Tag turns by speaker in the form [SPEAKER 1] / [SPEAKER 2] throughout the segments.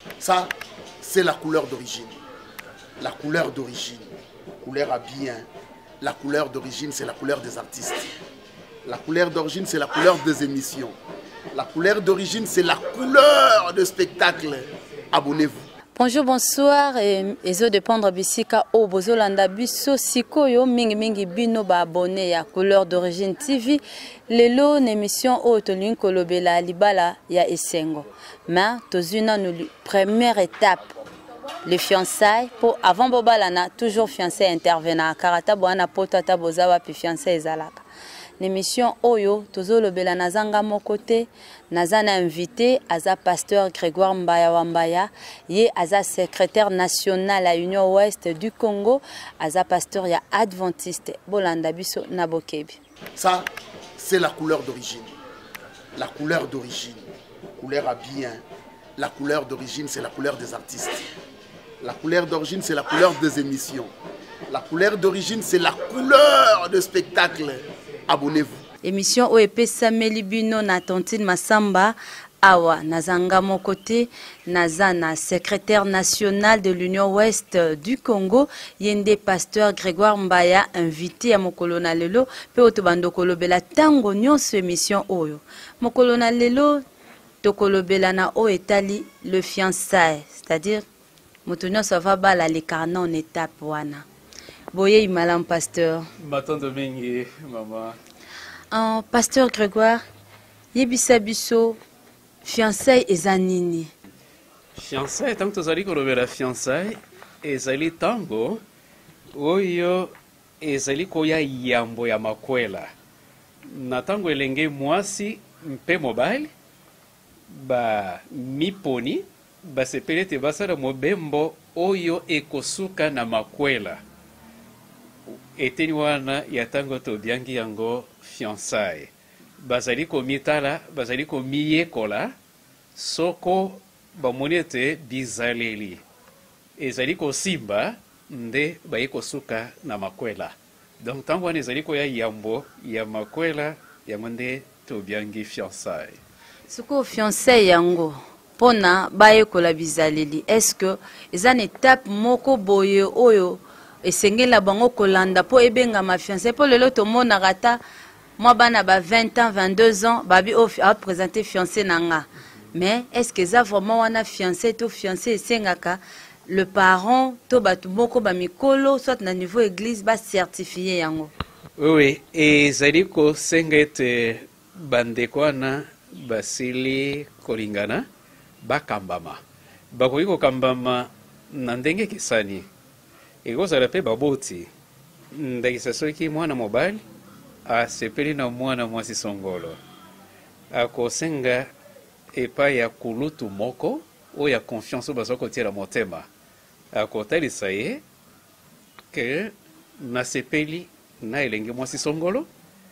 [SPEAKER 1] Ça, c'est la couleur d'origine. La couleur d'origine. Couleur à bien. La couleur d'origine, c'est la couleur des artistes. La couleur d'origine, c'est la couleur des émissions. La couleur d'origine, c'est la couleur de spectacle. Abonnez-vous.
[SPEAKER 2] Bonjour, bonsoir. Ezo de Pendre Bisika au Bozolanda Biso Sikoyo mingi mingi bino ba abonné ya Couleur d'origine TV. Lelo l'émission au Tolin Kolobela Libala ya Esengo. Mais tozuna nous première étape les fiançailles pour avant bobalana toujours fiancé intervenant karata boana potata bozawa pi fiancé ezalaka. L'émission Oyo, Tozolo Bela Nazanga Mokote, Nazana invité, Aza pasteur Grégoire Mbaya Wambaya, Ye Aza secrétaire national à l'Union Ouest du Congo, Aza pasteur ya Adventiste, Bolanda Biso Nabokebi.
[SPEAKER 1] Ça, c'est la couleur d'origine. La couleur d'origine. Couleur à bien. La couleur d'origine, c'est la couleur des artistes. La couleur d'origine, c'est la couleur des émissions. La couleur d'origine, c'est la couleur de spectacle. Abonnez-vous.
[SPEAKER 2] Émission OEP Sameli Bino na Tontine Massamba Awa Nazanga Mokote Nazana secrétaire national de l'Union Ouest du Congo Yende pasteur Grégoire Mbaya invité à Mokolona Lelo pe otobando kolobela tango nyonso émission oyo Mokolona Lelo tokolobela na o etali le fiançailles, c'est-à-dire motonyo ça va bala les carnets en étape wana. Boye Imalam pasteur.
[SPEAKER 3] Matin Domingue, maman.
[SPEAKER 2] Pasteur Grégoire, yebisa biso fiançailles ezanini.
[SPEAKER 3] Fiançailles, tant que tu as dit la fiançailles, ezali tango, oyo ezali koya yambo ya makwela. Na tango elenge mwasi mpe mobile, ba miponi, ba sepele te basala mobembo oyo ekosuka na makwela. Eteni wana ya tango tobiangi yango fiançailles. Bazali komitala, bazali komiyekola, soko bamoni ete bizaleli. Ezali kosimba nde baye kosuka na makwela. Donc tango wana ezali koya yambo ya makwela yango nde tobiangi fiançailles.
[SPEAKER 2] Soko fiançailles yango pona baye kola bizaleli. Est-ce que ezan étape moko boye oyo esengela bango kolanda po ebenga ma fiancé po lelo to mona rata moi bana ba 20 ans 22 ans babi a présenter fiancé nanga mais est-ce que ça vraiment wana fiancé to fiancé esengaka le parent to batu moko ba mikolo soit na niveau église ba certifié yango.
[SPEAKER 3] Oui, et zaliko sengete bandekwana basili kolingana bakambama bakoki kokambama na ndenge kisani ekozala pe baboti ndakisa soki mwana mobali asepeli na mwana mwasi songolo akosenga epai ya kulutu moko oyo ya confiance oyo baza kotiela motema akotalisa ye ke nasepeli na elenge mwasi songolo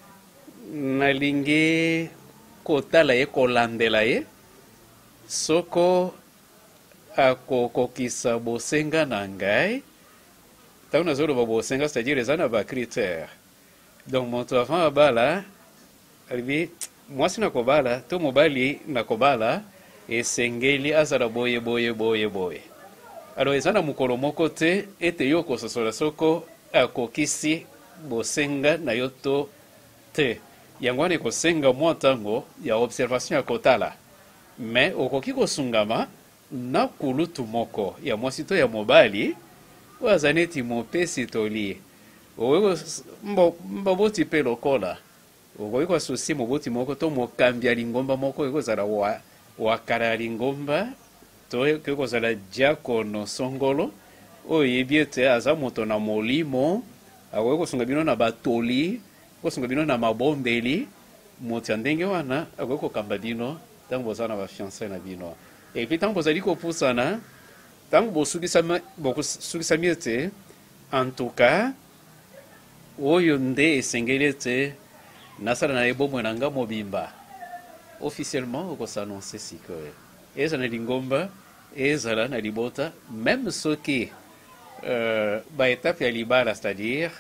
[SPEAKER 3] nalingi kotala ye kolandela ye soko akokokisa bosenga na ngai tant que nous avons c'est-à-dire les ans à critères. Donc mon enfant à bala, moi si na kobala, to mobali na kobala et sengeli azara boye. Alors les ans à mukolo moko te ete yoko sosola soko akokisi bosenga na yoto te. Yangwane ko senga mo tango ya observation ya kotala. Mais okoki ko sungama na kulutu moko ya mwasito ya mobali. Wazaneti mopesi toli owe mbaboti pe lokola owe kwa susi moboti moko to mokambia lingomba moko ekozala wakara lingomba to ekozala diakono songolo oye biete aza moto na molimo awe kosunga bino na batoli kosunga bino na mabombeli moti ndenge wana awe kokamba bino tango bozana ba fiancé na bino et puis tango bozali kopusana tango bosukisa miete en tout cas oyo nde esengeli ete nasala na ebomo nanga mobimba officiellement okosannonce sikoyo ezala na lingomba ezala na libota même soki baétape ya libala c'est-à-dire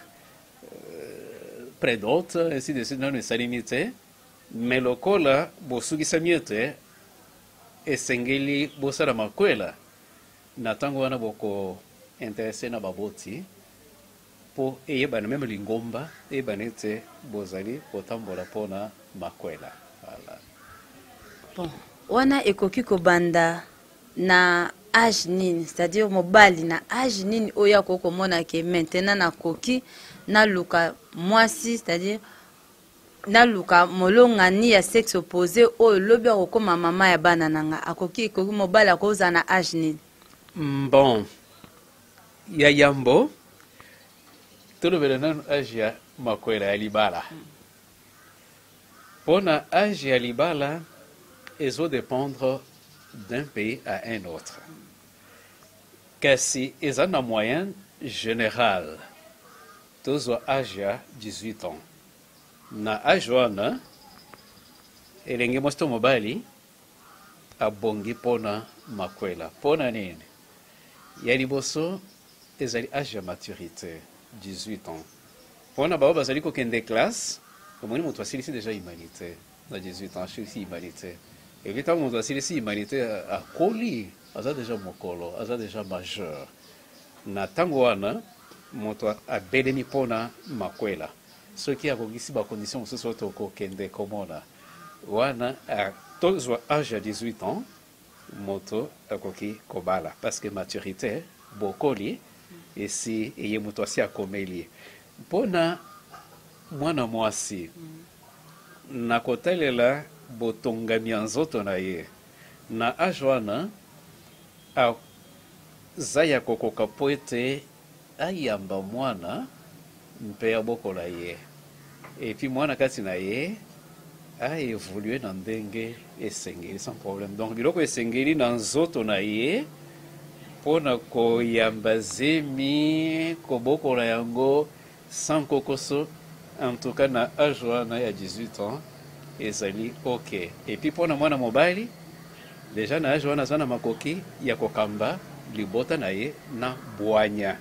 [SPEAKER 3] prédote ainsi de suite nano esalemi te mais lokola bosukisa miete esengeli bosala makwela na ntango wana boko intéressé na baboti po eyebana meme lingomba eyebana ete bozali kotambola mpona makwela. Voilà.
[SPEAKER 2] Bon, wana ekoki kobanda na âge nini, c'est-à-dire mobali na âge nini oya kokomona ke maintenant na koki na luka mwasi, c'est-à-dire na luka molonga ni ya sexe opposé oyo lobi akokoma mama ya bana nanga akoki ekoki mobali akoza na âge nini?
[SPEAKER 3] Bon, ya yambo tolobela nanu âge ya makwela ya libala. Pona âge ya libala ezo dépendre d'un pays à un autre. Kasi eza na moyenne générale tozwa âge ya 18 ans. Na âge wana elenge mwasi to mobali abongi mpona makwela. Mpona nini? Ya liboso ezali âge ya maturité 18 ans. Mpona bao bazali kokende classe omoni moto asilisi déjà humanité na 18 ans asilisi humanité. Evi ntango moto asilisi humanité akoli aza déjà mokolo aza déjà majeur. Na ntango wana moto abelemi mpona makwela soki akokisi bacondition mosusu oyo tokokende komona wana tozwa âge ya 18 ans moto akoki kobala parce que maturité bokoli esi eye moto asi akomeli. Mpona mwana mwasi na kotalela botongami ya nzoto na ye na âge wana aza ya kokoka po ete ayamba mwana mpe abokola ye epi mwana kati na ye aévolue na ndenge esengeli sans problème. Donc biloko esengeli na nzoto na ye mpona koyamba zemi kobokola yango sans kokoso en tout cas na âge wana ya 18 ans ezali ok. Epi mpona mwana mobali déjà na âge wana aza na makoki ya kokamba libota na ye na bwanya.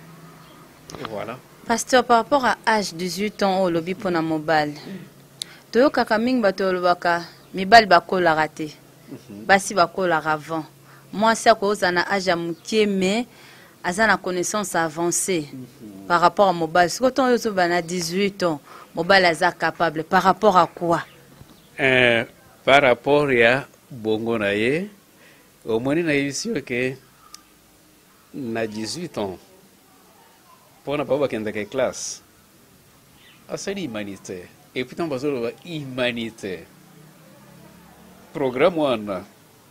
[SPEAKER 3] Voilà.
[SPEAKER 2] Pasteur, par rapport à âge 18 ans au lobby pour na mobile, toyo kaka mingi bato lobaka mibali bakola raté. Basi bakola avant. Moi c'est à cause na âge ya mukie mais aza na connaissance avancée par rapport à mobile. Si quand on est à 18 ans, mobile aza capable par rapport à quoi?
[SPEAKER 3] Par rapport ya bongo na ye, au moins na ici que na 18 ans pona baba kendeke classe asali humanité et puis tant bazolo humanité programme wana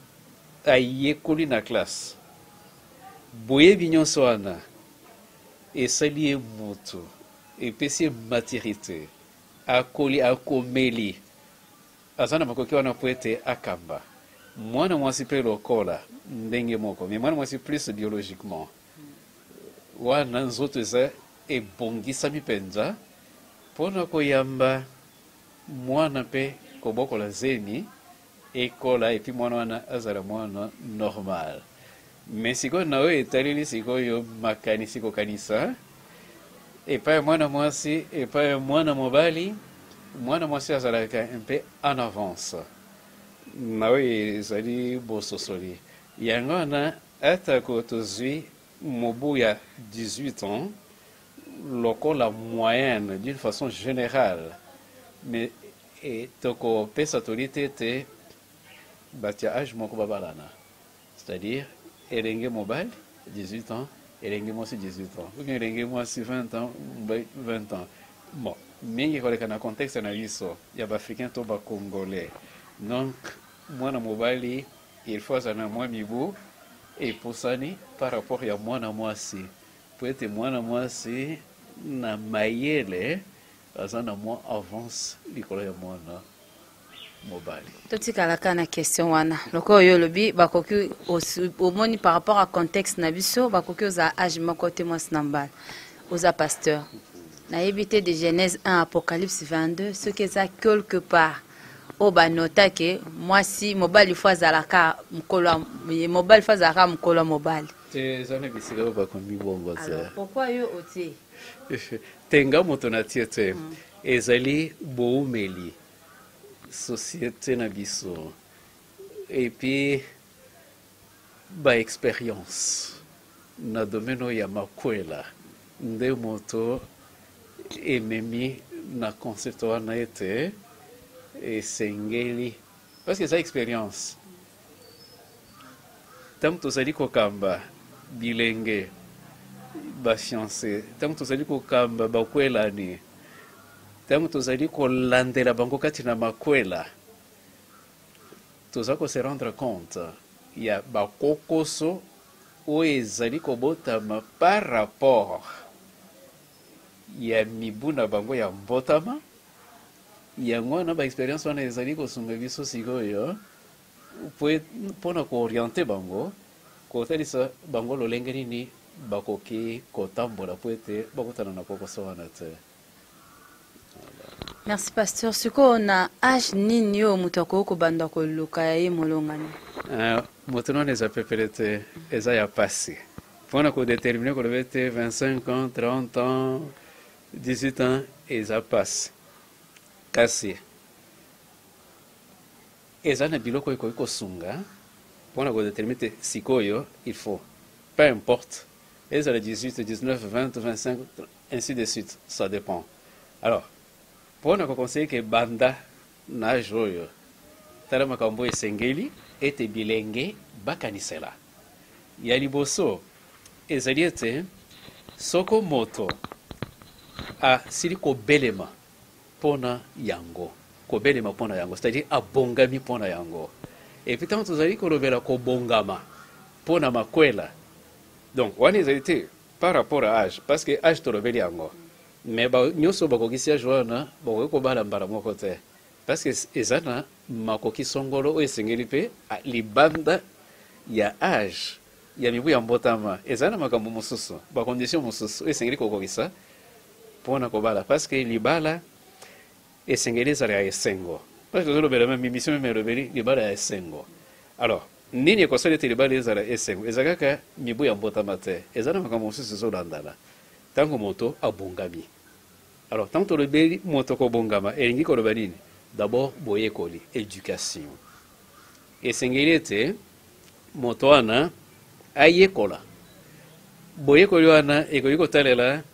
[SPEAKER 3] ayekoli na classe boyebi nyonso wana esali ye moto epesi ye maturité akoli akomeli aza na makoki wana po ete akamba mwana mwasi mpe lokola ndenge moko mais mwana mwasi plus biologiquement wana nzoto eza ebongisami mpenza mpona koyamba mwana mpe kobokola zemi ekola epi mwana wana azala mwana normal. Mais sikoyo na oyo etaleli sikoyo makanisi kokanisa epai mwana mwasi epai mwana mobali mwana mwasi azalaka mpe en avance na oyo ezali bososoli yango wana atako tozwi mobu ya 18 ans lokola moyenne d'une façon générale mais toko pesa tolite te batia âge moko babalana c'est-à-dire elenge mobile 18 ans elenge mwasi 18 ans ou bien elenge mwasi 20 ans 20 ans bon mingi koleka na contexte na biso ya baafricain to bacongolais donc mwana mobali il faut azala na mwa mibu eposani par rapport ya mwana mwasi po ete mwana mwasi na mayele aza na mwa avance likolo ya mwana mobali.
[SPEAKER 2] Totikalaka na question wana loko oyo lobi bakoki omoni par rapport à contexte na biso bakoki oza âge moko te mwasi na mbala oza pasteur na yebite de Genèse 1 Apocalypse 22 ce qui est quelque part o banota ke mwasi mobali fo azalaka mokolo mobali fo azalaka mokolo mobali
[SPEAKER 3] te zana bisika bakomi bongo te.
[SPEAKER 2] Alors pourquoi yo otie
[SPEAKER 3] tenga moto na tie te ezali boumeli société na biso et puis ba expérience na domeno ya makwela nde moto ememi na concept wana ete esengeli parce que eza expérience ntango tozali kokamba bilenge bafiance ntango tozali kokamba bakwelani ntango tozali kolandela bango kati na makwela toza kose rendre compte ya bakokoso oyo ezali kobotama par rapport ya mibu na bango ya mbotama yango wana baexpérience wana ezali kosunga biso sikoyo mpona kooriente bango kotalisa bango lolenge nini bakoki kotambola po ete bakotana na kokoso wana te.
[SPEAKER 2] Merci pasteur. Siko na âge nini yo moto akoki kobanda koluka ya ye molongani?
[SPEAKER 3] Moto wana eza pepele te eza ya pasi mpona kodetermine koloba ete 25 ans 30 ans 18 ans eza pasi kasi eza na biloko oyo ekoki kosunga mpona kodetermine te sikoyo il faut peu importe ezala 18 19 20 25 ainsi de suite ça dépend. Alors mpona koconseille ke banda na age oyo tala makambo esengeli ete bilenge bakanisela ya liboso ezali ete soko moto asili kobelema mpona yango c'est-à-dire abongami mpona yango epuis ntango tozali kolobela kobongama mpona makwela donc wana ezali te par rapport à âge parce que âge tolobeli yango mais nyonso bakokisi âge wana bakoki kobala mbala moko te parce que eza na makoki songolo oyo esengeli mpe libanda ya âge ya mibu ya mbotama eza na makambo mosusu bacondition mosusu oyo esengeli kokokisa mpona kobala parce que libala esengeli ezala ya esengo parce que tozolobela meme émission meme elobeli libala ya esengo. Alors nini ekosala ete libala ezala esengo eza kaka mibu ya mbotama te eza na makambo mosusu ezolandana ntango moto abongami. Alors ntango tolobeli moto kobongama elingi koloba nini? D'abord boyekoli éducation esengeli ete moto wana ayekola boyekoli wana ekoki kotalela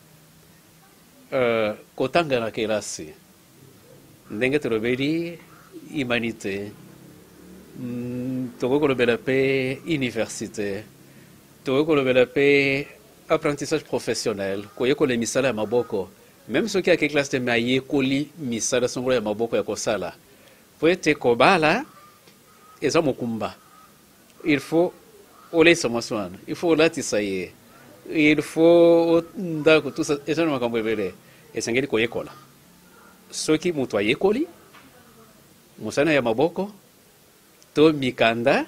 [SPEAKER 3] kotanga na kelasi ndenge tolobeli humanité tokoki kolobela mpe université tokoki kolobela mpe apprentissage professionnel koyekola misala ya maboko même soki ake classe te me ayekoli misala songolo ya maboko ya kosala po ete kobala eza mokumba il faut olesa mwasi wana il faut olatisa ye il faut ndako tout ça eza na makambo ebele esengeli koyekola soki moto ayekoli mosala ya maboko to mikanda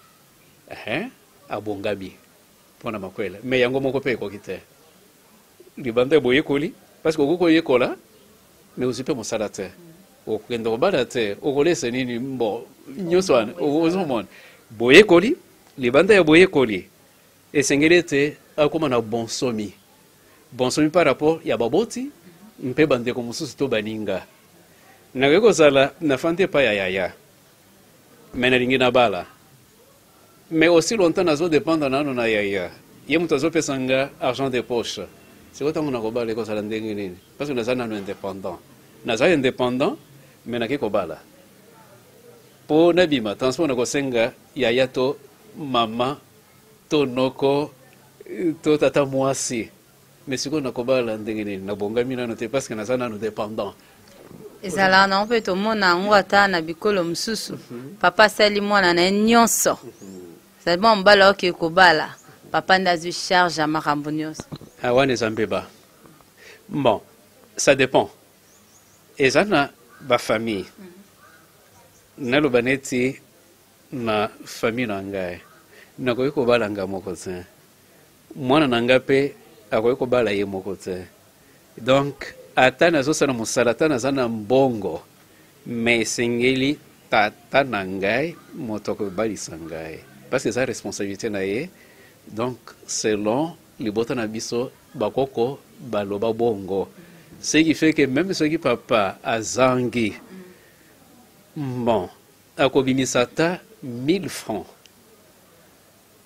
[SPEAKER 3] abongami mpona makwela me yango moko mpe ekoki te libanda ya boyekoli parce que okoki koyekola me ozwi mpe mosala te okokende kobala te okolesa nini mbo nyonso wana ozomona boyekoli libanda ya boyekoli esengeli ete akoma na bonsomi par rapport ya baboti mpe bandeko mosusu to baninga nakoki kozala nafandi epai ya yaya me nalingi nabala mais aussi longtemps nazodépendre nano na yaya ye moto azopesa nga argent de poche siko ntango nakobala ekozala ndenge nini parce que naza nano indépendant naza indépendant me nake kobala mpo nabima transport nakosenga yaya to mama to noko to tata mwasi mais sikoyo nakobala ndenge nini nabongami nano te parce que naza nano dépendant
[SPEAKER 2] ezalaka nango mpe tomona yango ata na bikolo mosusu papa asali mwana na ye nyonso seulement mobala oke kobala papa nde azwi charge ya makambo nyonso
[SPEAKER 3] wana eza mbeba bon ça dépend eza na bafamille naloba neti na famille na ngai nakoki kobala nga moko te mwana na nga mpe akoki kobala ye moko te donc ata nazosala mosala ata naza na mbongo me esengeli tata na ngai moto akobalisa ngai parce que eza responsabilité na ye donc selon libota na biso bakoko baloba bongo ce qui fait que même soki papa azangi bon akobimisa ata 1000 francs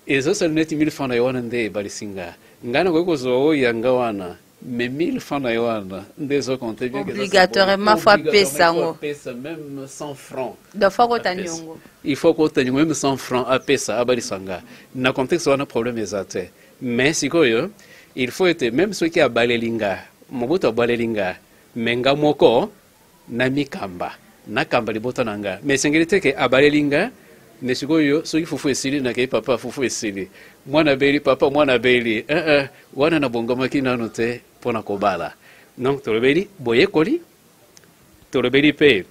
[SPEAKER 3] ezo salneti 1000 francs na yowana nde balisinga ngana ko zo yanga wana mais 1000 francs na yowana nde zo compter bien que
[SPEAKER 2] obligatoirement faut pesango
[SPEAKER 3] pesa même 100 francs
[SPEAKER 2] do fako tanyongo
[SPEAKER 3] il faut ko tanyongo même 100 francs a pesa abalisanga na contexte wana problème ezate mais sikoyo il faut être même ceux qui a balelinga mobuto balelinga menga moko na mikamba na kamba libota nanga mais singeli ke abalelinga ne sikoyo soki fufu esili na ke papa fufu esili mwana beli papa mwana beli wana na bongoma kinano te pona kobala donc tolobeli boyekoli tolobeli pe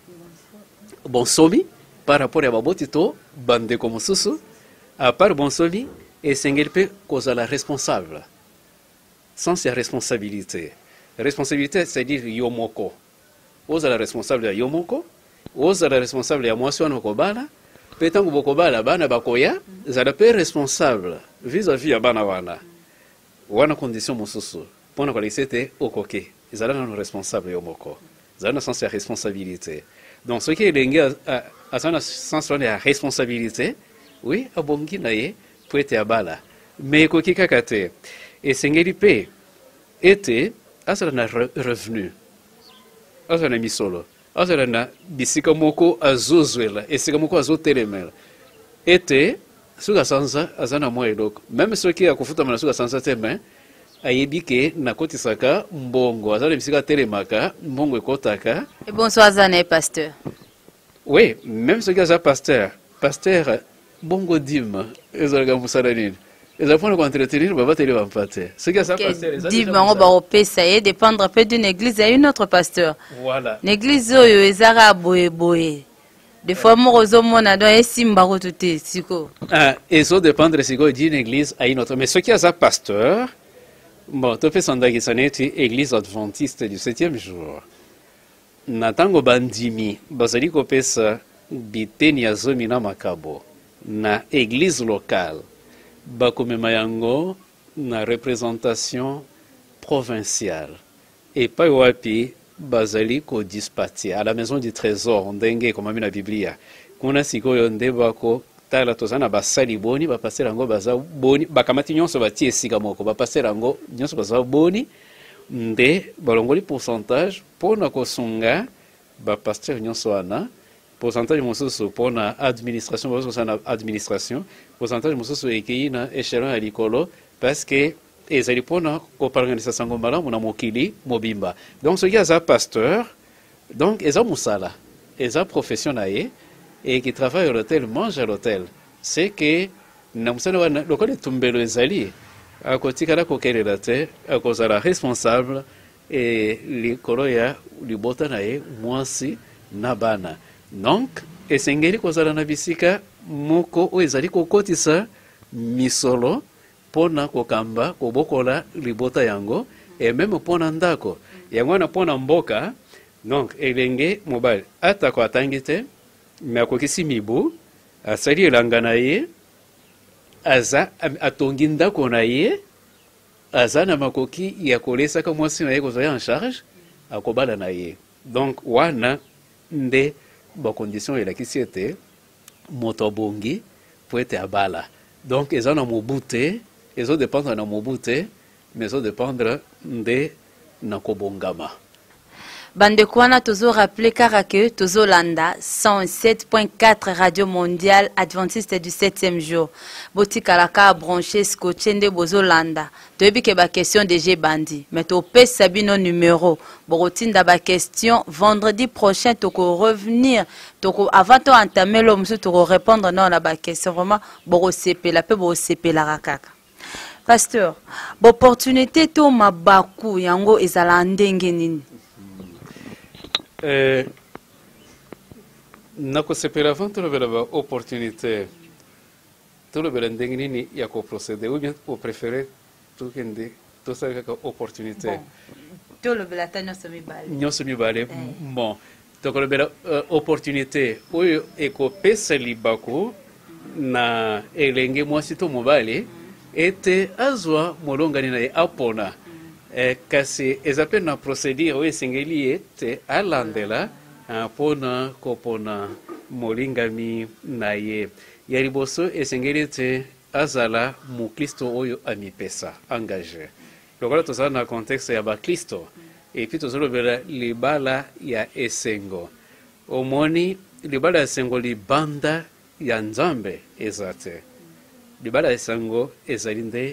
[SPEAKER 3] bonsomi par rapport à baboti to bande comme susu à part bonsomi et singeli pe kozala responsable sans sa responsabilité c'est-à-dire yomoko ozala responsable ya yomoko ozala responsable ya mwasi wana kobala petango bokobala bana bakoya zala pe responsable vis-à-vis ya bana wana condition mosusu pona ko lisete okoke zala na responsable yomoko zala na sens ya responsabilité donc ce qui est lenga à son sens de responsabilité oui abongi na ye poete ya bala mais koki kakate et sengeli pe était asala na revenu asala misolo asala na bisika moko azozwela esika moko azotelemela ete suka sanza azana mwa eloko même soki akufuta mana suka sanza te mais ayebi ke nakotisaka mbongo azala bisika telemaka mbongo ekotaka
[SPEAKER 2] et bonsoir azana pasteur
[SPEAKER 3] oui même soki aza pasteur bongo dima ezalaka musala nini ezapona ko entretenir baba tele bampate ce que ça pasteur
[SPEAKER 2] dit bango ba opesa et dépendre peu d'une église à une autre pasteur
[SPEAKER 3] voilà
[SPEAKER 2] l'église oyo ezara boye des fois morozo mona do esimba ko tuté siko
[SPEAKER 3] et ça dépendre siko d'une église à une autre mais ce qui est un pasteur bon to fait sondagi saneti église adventiste du 7e jour natango bandimi bazali ko pesa biteni ya zomi na makabo na église locale bakomema yango na représentation provinciale et pas wapi bazali ko dispatcher à la maison du trésor ndenge comme na biblia kuna sikoyo nde bako tala tozana basali boni bapasser yango baza boni bakamati nyonso batie esika moko bapasser yango nyonso baza boni nde balongoli pourcentage pona kosunga bapasteur nyonso wana pourcentage mosusu pona administration bazo na administration pourcentage mosusu ekei na échelon ya likolo parce que ezali pona ko organiser sango malamu na mokili mobimba donc ce qui est un pasteur donc eza musala eza profession na ye et qui travaille à l'hôtel mange à l'hôtel c'est que na musala wana lokole tumbelo ezali akotikala kokelela te akozala responsable et likolo ya libota na ye mwasi na bana donc esengeli kozala na bisika moko oyo ezali kokotisa misolo pona kokamba kobokola libota yango et même pona ndako yango na pona mboka donc elenge mobile atako atangi te me akokisi mibu asali elanga na ye aza atongi ndako na ye aza na makoki ya kolesaka mwasi na ye kozala en charge akobala na ye donc wana nde bacondition elakisi ete moto abongi po ete abala donc eza na mobu te ezodépendre na mobu te mais ezodépendre nde na kobongama
[SPEAKER 2] bandeko wana tozo rappeler kaka ke tozo landa 107.4 radio mondiale adventiste du 7e jour botikala ka branché scotché nde bozo landa toyebi ke ba question de bandi mais to pesa bino numéro bokotinda ba question vendredi prochain toko revenir toko avant to entamer lo musu toko répondre non na ba question vraiment boko sepela pe bo sepela kaka pasteur opportunité to mabaku yango ezala ndenge nini
[SPEAKER 3] nakosepela avant tolobela baopportunité tolobela ndenge nini ya koprocéder ou bien opréféré tokende tosala kaka opportunité
[SPEAKER 2] tolobela ta nyonso
[SPEAKER 3] mibale bon tokolobela opportunité oyo ekopesa libaku na elenge mwasi to mobali ete azwa molongani na ye apona kasi eza pe na procédure oyo esengeli ye te alandela mpona kopona molingami na ye ya liboso esengeli te azala mukristo oyo amipesa engagé lokola tozala na contexte ya bakristo epi tozolobela libala ya esengo omoni libala ya esengo libanda ya nzambe eza te libala ya esengo ezali nde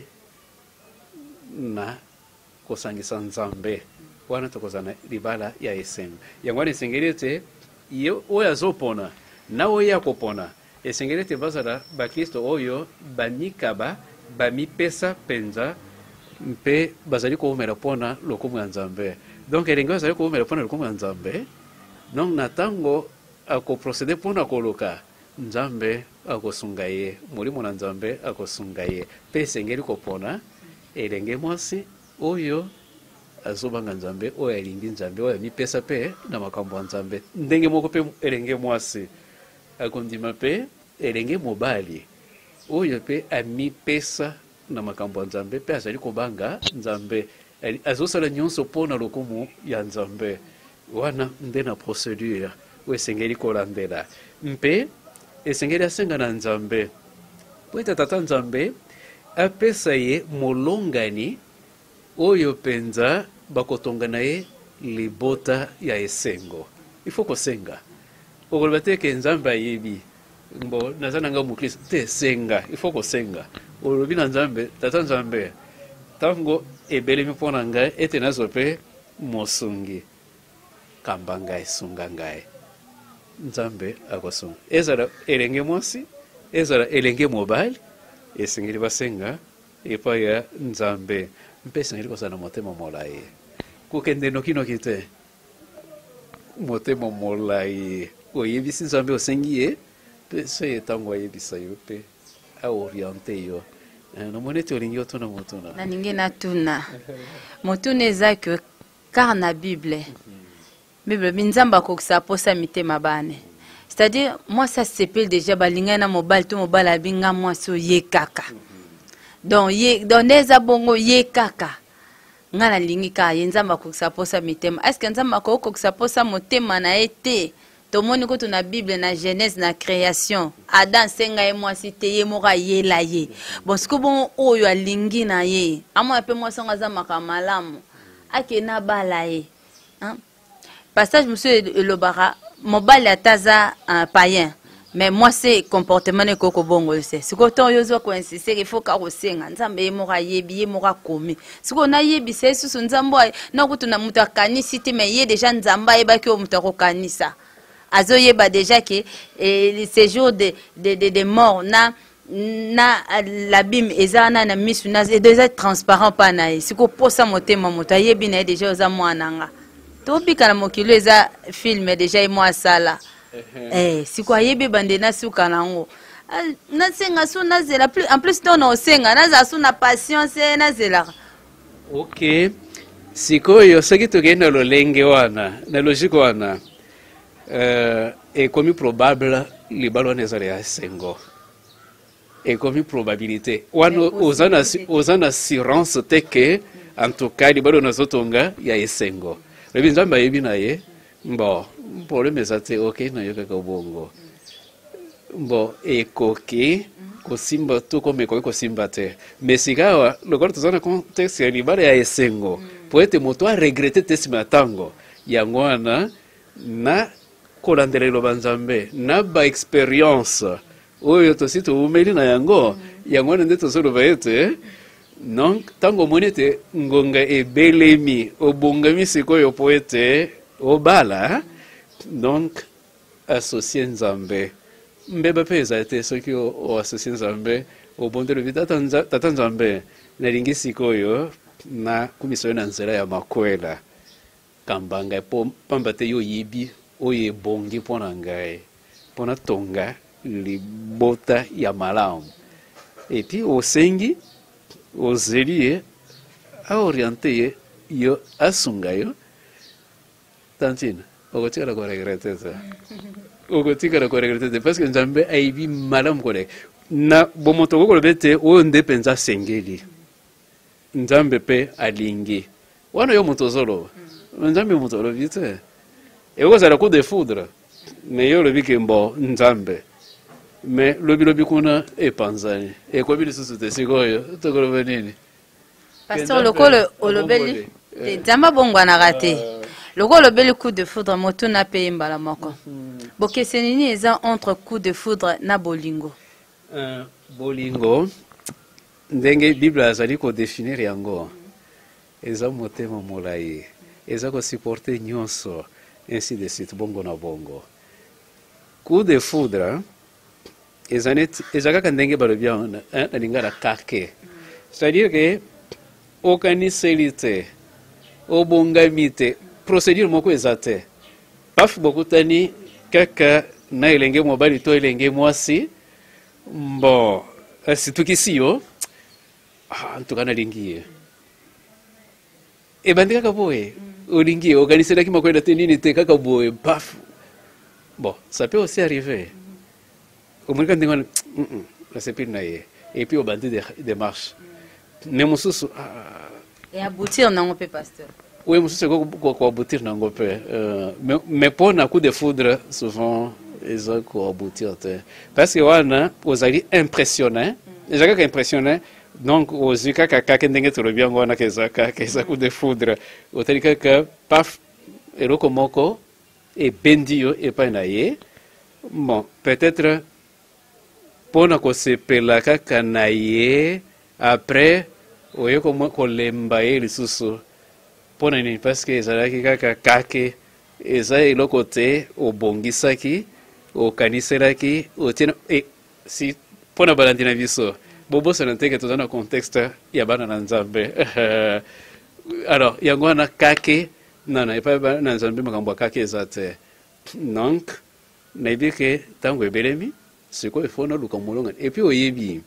[SPEAKER 3] na kosangisa nzambe wana tokozala libala ya esengo yango wana esengeli ete ye oyo azopona na oyo akopona esengeli ete bazala bakristo oyo bamikaba bamipesa mpenza mpe bazali koumela mpona lokumu ya nzambe donc elenge oyo azali koumela mpona lokumu ya nzambe donc na ntango akoprocede mpona koluka nzambe akosunga ye molimo na nzambe akosunga ye mpe esengeli kopona elenge mwasi oyo azobanga nzambe oyo alingi nzambe oyo amipesa mpe na makambo ya nzambe ndenge moko mpe elenge mwasi akondima mpe elenge mobali oyo mpe amipesa na makambo ya nzambe mpe azali kobanga nzambe azosala nyonso mpona lokumu ya nzambe wana nde na procédure oyo esengeli kolandela mpe esengeli asenga na nzambe po ete tata nzambe apesa ye molongani oyo mpenza bakotonga na ye libota ya esengo ifo kosenga okoloba te ke nzambe ayebi mbo naza nanga mokristo te senga ifo kosenga olobi na nzambe tata nzambe ntango ebelemi mpo na ngai ete nazwa mpe mosungi kamba ngai sunga ngai nzambe akosunga ezala elenge mwasi ezala elenge mobali esengeli basenga epai ya nzambe mpe esengeli kozala na motema molai kokende nokinoki te motema molai oyebisi nzambe osengi ye mpe so ye ntango ayebisa yo mpe aoriente yo namoni ete olingi otuna motuna
[SPEAKER 2] nalingi natuna motuna eza ke kar na bible binzambe akokisa aposa mitema bane c'est-à-dire moi ça sepele déjà balingai na mobali to mobali abinga mwasi oye kaka donc eza bongo ye kaka nga nalingi kaka ye nzambe akokisa aposa mitema est ce que nzambe akokisa aposa motema na ye te tomoni kutu na bible na genèse na création adam senga ye mwasi te ye moko ayela ye bon siko bongo oyo alingi na ye amona mpe mwasi yango aza makambo malamu ake na bala ye passage monsieur elobaka mobali ataza païen mais moi c'est comportement ne koko bongo c'est siko to yo zo ko insister il faut ka kosenga nzambe ye moko ayebi ye moko akomi siko na yebi c'est susu nzambe na kutu na mutu akanisi te mais ye déjà nzambe ayebaki o mutu akokanisa azoyeba déjà que le séjour de mort na l'abîme ezana na misu na déjà transparent pa na ye siko posa motema moto ayebi na déjà oza mwananga tobika na mokilo eza film déjà e mwa sala siko ayebi bande na suka nango nasenga so nazela plus en plus to na osenga naza so na patience nazela
[SPEAKER 3] ok sikoyo soki tokende na lolenge wana na logique wana ekomi probable libala wana ezala ya esengo ekomi probabilité wana oza na assurance te ke en tout cas libala wana azotonga ya esengo lobi nzambe ayebi na ye bon problème eza te ok na yo kaka bongo bon ekoki kosimba to koma ekoki kosimba te mais sika awa lokola toza na contexte ya libala ya esengo po ete moto aregrete te nsima ya ntango yango wana na kolandela eloba nzambe na baexpérience oyo tosi toumeli na yango yango wana nde tozoloba ete donc ntango omoni ete ngonga ebelemi obongami sikoyo po ete obala donc associe nzambe mbeba mpe eza te soki oassocie nzambe obondeli obi tata nzambe nalingi sikoyo na kumisa yo na nzela ya makwela kamba ngai pamba te yo oyebi oyo ebongi mpo na ngai mpo na tonga libota ya malamu epi osengi ozeli ye aoriente ye yo asunga yo tantina okotikala koregrete te okotikala koregrete te parce que nzambe ayebi malamu koleka na bomoto okoloba ete oyo nde mpenza asengeli nzambe mpe alingi wana yo moto ozoloba nzambe moto olobi te ekozala coup de foudre mais yo olobi ke mbo nzambe mais lobi kuna epanzani ekobi lisusu te sikoyo tokoloba nini
[SPEAKER 2] pasteur lokolo olobeli nzambe abongwanaka te lokolo olobeli coup de foudre motuna mpe mbala moko bokeseni nini eza entre coup de foudre na bolingo
[SPEAKER 3] bolingo ndenge bible azali kodefinir yango eza motema molai eza kosupporte nyonso ainsi de suite bongo na bongo coup de foudre eza kaka ndenge balobi na lingala kake c'est-à-dire que okaniseli te obongami te procédure moko eza te paf bokutani kaka na elenge mobali to elenge mwasi bon situkisi yo ntuka nalingi ye ebandi kaka boye olingi ye okaniselaki makoyeda te nini te kaka boye paf bon ça peut aussi arriver omoni ka ndenge wana nasepeli na ye et puis obandi de marche mais mosusu
[SPEAKER 2] eaboutir nango mpe pasteur
[SPEAKER 3] oui mosusu ekoaboutir nango mpe mais mpo na coup de foudre souvent eza koaboutir te parce que wana ozali impressionné eza kaka impressionné donc ozwi kaka kaka ndenge tolobi yango wana eza kaka eza coup de foudre otali kaka paf eloko moko ebendi yo epai na ye bon peut-être mpo na kosepela kaka na ye après oye kolemba ye lisusu mpo na nini parce que ezalaki kaka kake eza eloko te obongisaki okaniselaki otiena si mpo na balandi na biso bobosana teke toza na contexte ya bana na nzambe alors yango wana kake nana epai bana na nzambe makambo ya kake eza te donc nayebi ke ntango ebelemi sikoyo efo naluka molonga epuis oyebi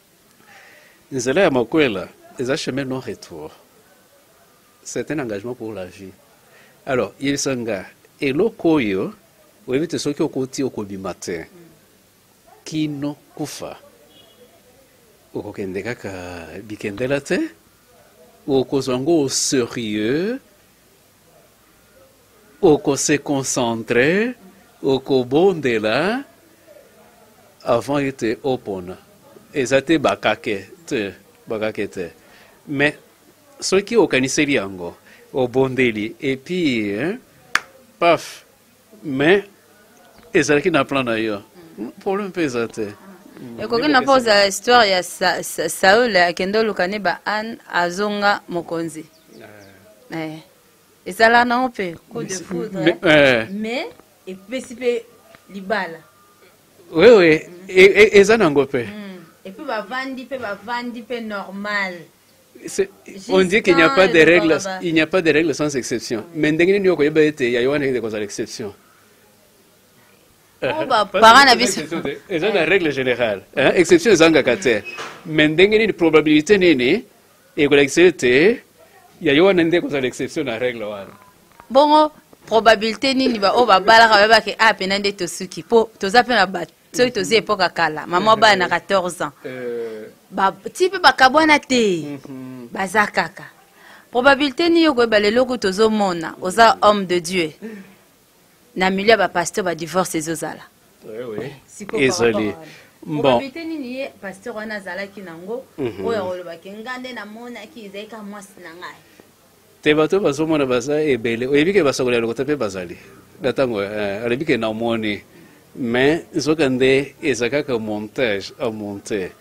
[SPEAKER 3] nzela ya makwela eza chemin non retour c'est un engagement pour la vie alors yebisa nga eloko oyo oyebi te soki okoti okobima te kino kufa okokende kaka bikendela te okozwa ngo au sérieux okose concentre okobondela avant ete opona eza te bakake te mais soki okaniseli yango obondeli epuis paf mais ezalaki na plan na yo problème mpe eza te
[SPEAKER 2] ekoki na mpo ozala histoire ya saul akende oluka ne baane azonga mokonzi ezala nango mpe coup de foudre mais epesi mpe libala
[SPEAKER 3] oui eza nango mpe
[SPEAKER 2] epuis bavandi mpe normal.
[SPEAKER 3] On dit qu'il n'y a pas de règles, il n'y a pas de règles sans exception. Mais ndenge nini okoyeba ete ya yowana ete kozala exception.
[SPEAKER 2] Parents na biso.
[SPEAKER 3] Eza na règle générale, exception ezangaka te. Mais ndenge nini probabilité nini ekolakisa ete ya yowana nde kozala exception na règle wana.
[SPEAKER 2] Bongo probabilité nini ba o babalaka bayebaki pena nde tosuki po toza mpe na bato soki tozi epoka kala mama bana na 14 ans ti mpe bakabwana te baza kaka probabilité nini okoyeba lelo ku tozomona oza homme de Dieu na milieu ya bapasteur badivorce ezozala
[SPEAKER 3] ezali
[SPEAKER 2] probabilité nini ye pasteur wana azalaki nango oyo akolobaki nga nde namonaki ezali ka mwasi na ngai
[SPEAKER 3] te bato bazomona baza ebele oyebi ke basokola lokota mpe bazali na ntango alobi ke namoni mais nzoka nde eza kaka montage a monte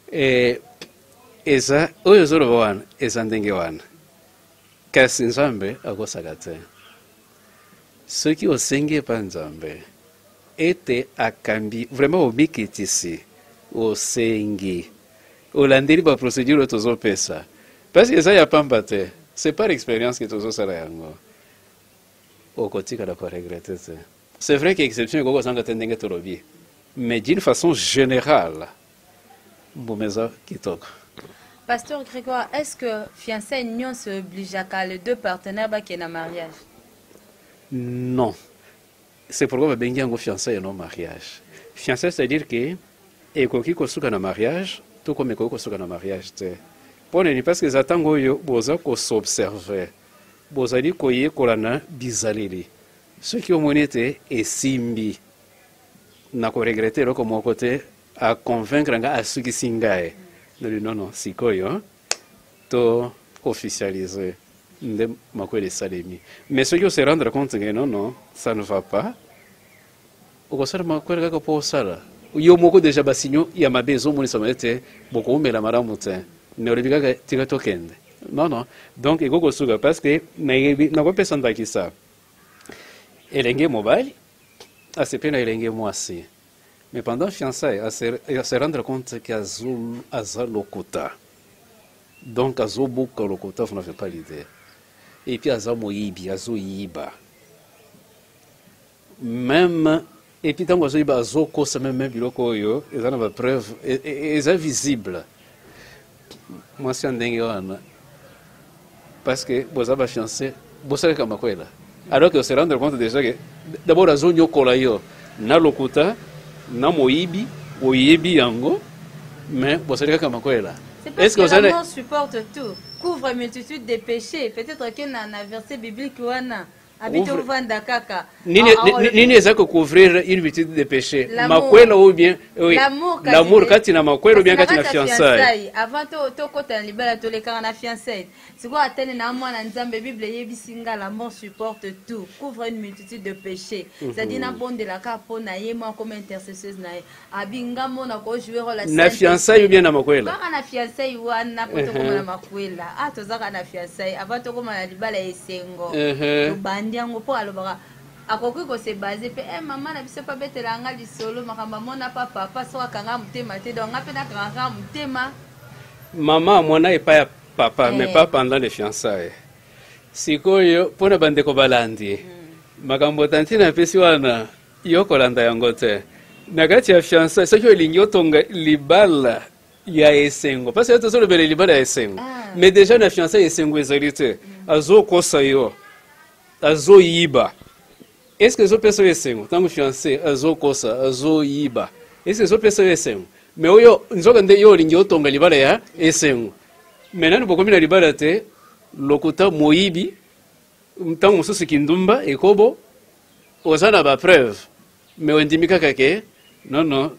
[SPEAKER 3] eza oyo ozoloba wana eza ndenge wana kasi nzambe akosaka te soki osengi epa nzambe ete akambi vraiment obikitisi osengi olandeli baprocédure oyo tozopesa parce que eza ya pamba te c'est par expérience que tozosala yango okotikala koregrete te. C'est vrai qu'il y a exception au Congo ndenge tolobi, mais d'une façon générale, Boumeza Kitoko.
[SPEAKER 2] Pasteur Grégoire, est-ce que fiançailles union se oblige à les deux partenaires qui sont en mariage?
[SPEAKER 3] Non. C'est pourquoi bengi yango fiançailles non mariage. Fiançailles c'est-à-dire que ekoki kosuka na mariage, tout comme ekoki kosuka na mariage te. Poneni parce que zatango yo boza ko s'observer. Bozali koye kolana bizaleli. Ce qui ont monité est simbi. na ko regretter loko moko te a convaincre nga asukisi ngai non sikoyo to officialiser nde makwele salemi mais ce qui se rendre compte que non ça ne va pas okosala makwele kaka po sala yo moko déjà basinyo ya mabezo moni samete boko umela maramu te ne olobi kaka tika tokende non donc ekoko suka parce que na ko pesa ndakisa elenge mobile asepe na elenge mwasi mais pendant fiançailles à se rendre compte qu'Aza Lokota. Donc Azo Boka Lokota, vous n'avez pas l'idée. Et puis Aza Moïbi, Azo Yiba. Même, et puis tant que Azo Yiba, Azo Kosa, même Biloko Yo, ils en ont preuve, ils sont visibles. Moi, c'est un dingue, parce que vous avez fiancé, vous savez comment quoi là. Alors que se rendre compte déjà que, d'abord Azo Nyokola Yo, na Lokota, na moibi oyebi yango mais bosalika kama kwela
[SPEAKER 2] est-ce que l'amour supporte tout, couvre multitude de péchés, peut-être que na verset biblique wana habite au vanda kaka
[SPEAKER 3] nini ezako couvrir une multitude de péchés makwela ou bien oui l'amour kati na makwela ou bien kati na fiançailles
[SPEAKER 2] avant to kota libala to le kana fiançailles c'est quoi atene na mwana nzambe bible yebisinga l'amour supporte tout, couvre une multitude de péchés c'est-à-dire na bonde la ka pona yema comme intercesseuse na abinga mona ko jouer rôle
[SPEAKER 3] na fiançailles ou bien na makwela
[SPEAKER 2] ba na fiançailles wana poto ko na makwela tozaka na fiançailles avant to ko na libala esengo to ndiango po alobaka akoki ko se baser pe maman na biso pa betela nga lisolo makamba mona papa so akanga mutema te donc ngapena kanga mutema
[SPEAKER 3] maman mona epa ya papa mais pas pendant les fiançailles sikoyo pona bande ko balandi makambo tantina pesi wana yokolanda yango te nakati ya fiançailles sokyo lingi otonga libala ya esengo parce que to bele libala ya esengo mais déjà na fiançailles esengo ezalite azo kosa yo Azo Yiba. Est-ce que zo peso esengo tangu fiancé azo kosa azo yiba? Est-ce que zo peso esengo? Mais oyo nzoka nde yo lingi otonga libala ya esengo. Menani bokomi na libala te lokota moyibi tangu mususu kindumba ekobo ozana ba preuve. Mais ondimika kake non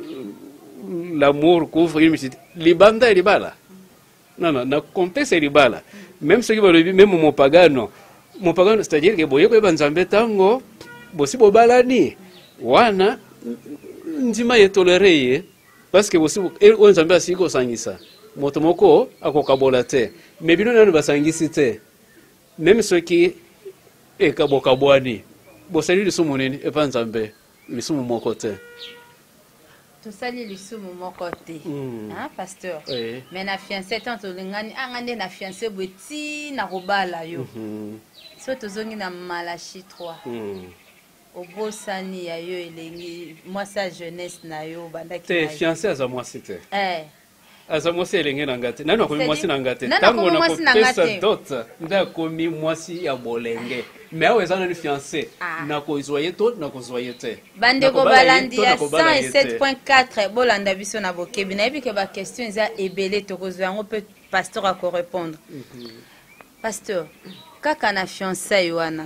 [SPEAKER 3] l'amour couvre une petite libanda libala. Non na contexte libala. Même ceux qui veulent même mon pagano mon pagano c'est-à-dire que boye ko banzambe tango bosi bobalani wana ndima yetolereye parce que bosi onzambe asiko sangisa moto moko akokabola te mais bino nanu basangisi te même ceux qui ekabokabwani bosali lisumu nini epanzambe lisumu moko te
[SPEAKER 2] tout ça li lisumu moko te hein pasteur mais na fiancé tant olingani angande na fiancé bweti na kobala yo so tozongi na Malachi 3 obosani ya yo elengi moi sa jeunesse na yo bandaki
[SPEAKER 3] te fiancé aza mwasi te aza mwasi elenge na ngate nani akomi mwasi na ngate tango na kopesa dot nda akomi mwasi ya bolenge mais awa eza nani fiancé na kozwa ye to na kozwa ye te
[SPEAKER 2] bandeko balandi ya 107.4 bolanda biso na bokebi nayebi ke baquestion eza ebele tokozwa yango mpe pasteur akorépondre pasteur kaka na fiançailles wana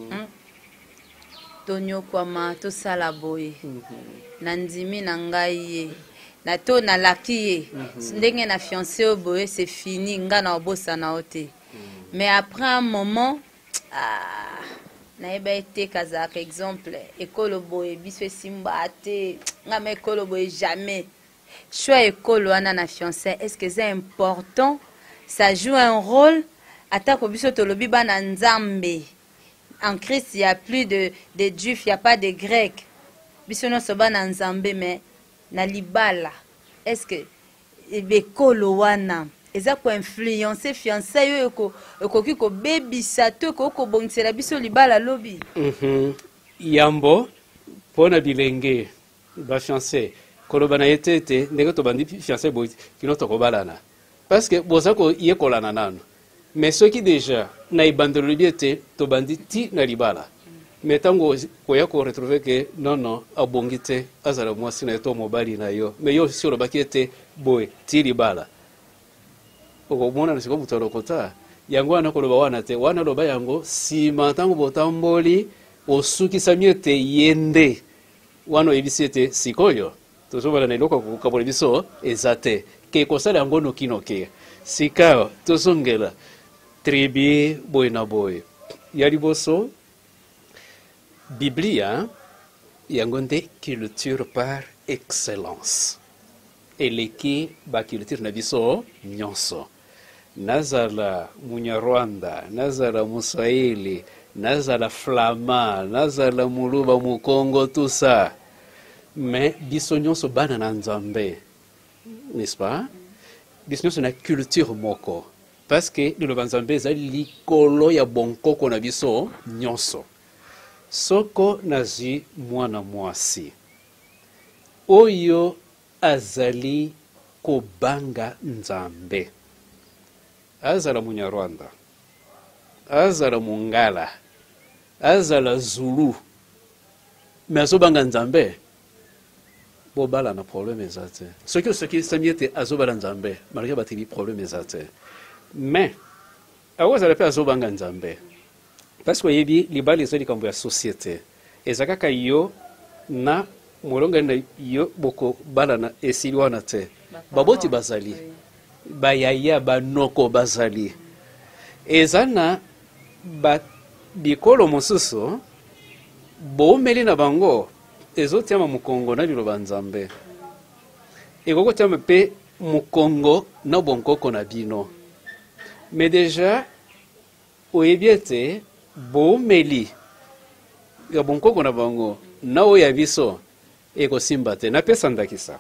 [SPEAKER 2] tonyokwama tosala boye na ndimi na ngai ye na to nalaki ye ndenge na fiancé oyo boye c'est fini nga na obosana o te mais après un moment nayeba ete kazaka exemple ekolo boye biso esimba te nga ma ekolo boye jamais choix ekolo wana na fiancé est-ce que c'est important, ça joue un rôle? Atako biso tolobi bana nzambe. En Christ, il n'y a plus de juifs, il n'y a pas de grecs. Biso no so bana nzambe mais na libala. Est-ce que bekolo wana eza ko influencer fiancé yo ekoki ko bebisa to ko bongisela biso libala lobi?
[SPEAKER 3] Yambo pona bilenge ba fiancé kolobana yetete ndenge to bandi fiancé boy kino to ko balana. Parce que bozako yekolana nano. Mais ceux qui déjà na ibandolo biete to banditi na libala. Mais tango koya ko retrouver que non abongite azala mwasi na to mobali na yo. Mais yo si olobakete boy ti libala. Oko mona nasiko mutoro kota. Yango ana koloba wana te wana loba yango si matango botamboli osuki samiete yende. wano ebisi ete sikoyo tozobala na eloko kokabola biso eza te ke kosala yango nokinoke sika tozongela tribi boye na boye ya liboso biblia yango nde culture par excellence eleki baculture na biso nyonso nazala munyarwanda nazala muswahili nazala flama nazala muluba mukongo tout ça mais biso nyonso bana na nzambe n'est-ce pas biso nyonso na culture moko parce que liloba nzambe eza likolo ya bonkoko na biso nyonso soko nazwi mwana mwasi oyo azali kobanga nzambe azala munyarwanda azala mungala azala zulu me azobanga nzambe bobala na problème eza te soki esami ete azobala nzambe malgré bateli problème eza te mais akozala mpe azobanga nzambe parce que oyebi libala eza likambo ya société eza kaka yo na molonga na yo bokobala na esili wana te baboti bazali bayaya banoko bazali eza na bikolo mosusu boomeli na bango ezotiama mokongo na liloba nzambe ekokotiama mpe mokongo na bonkoko na bino mais déjà oyebi ete boomeli ya bonkoko na bango na oyo ya biso ekosimba te napesa ndakisa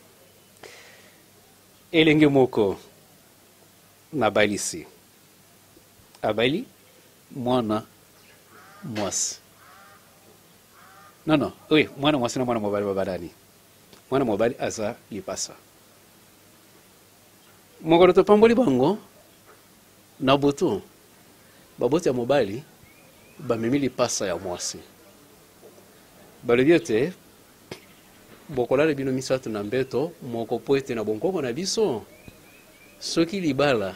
[SPEAKER 3] elenge moko nabalisi abali mwana mwasi non oui mwana mwasi na mwana mobali babalani mwana mobali aza lipasa mokolo topamboli bango na butu baboti ya mobali bamemi lipasa ya mwasi balobi ete bokolala bino misato na mbeto moko po ete na bonkoko na biso soki libala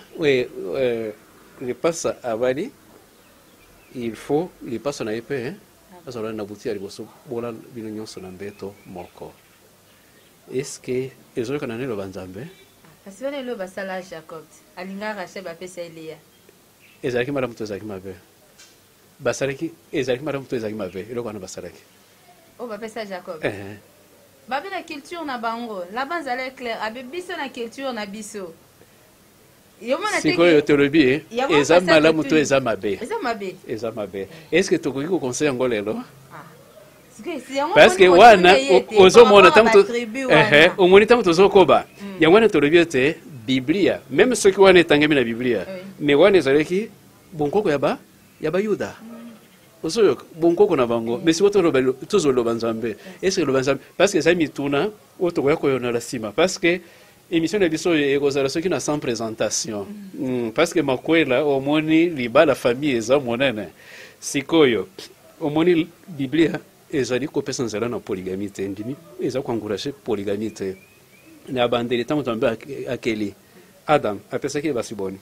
[SPEAKER 3] lipasa abali il faut lipasa na ye mpe azala na butu ya liboso bola bino nyonso na mbeto moko eske ezoleka na neloba nzambe
[SPEAKER 2] kasi wana elo basala Jacob alinga Rachel bapesa Elia
[SPEAKER 3] ezalaki malamu to ezalaki mabe basalaki ezalaki malamu to ezalaki mabe eloko wana basalaki
[SPEAKER 2] o bapesa Jacob babe na culture na bango la banzala clair abe biso na culture na biso
[SPEAKER 3] sikoyo tolobi eza malamu to eza mabe eza mabe eske tokoki koconseille yango lelo parce que wana ozomona ntango omoni ntango tozokoba yango wana tolobi ete biblia même soki wana etangami na biblia mais wana ezalaki bonkoko ya bayuda ozoyoka bonkoko na bango mais siko tozoloba nzambe eske loba nzambe parce que eza mituna oyo tokoya koyona la nsima parce que émission na biso ekozala soki na sans présentation parce que makwela omoni libala famille eza monene sikoyo omoni biblia ezali kopesa nzela na polygamie te ndimi eza koencourage polygamie te na bandeli ntango nzambe akeli adam apesaki basi boni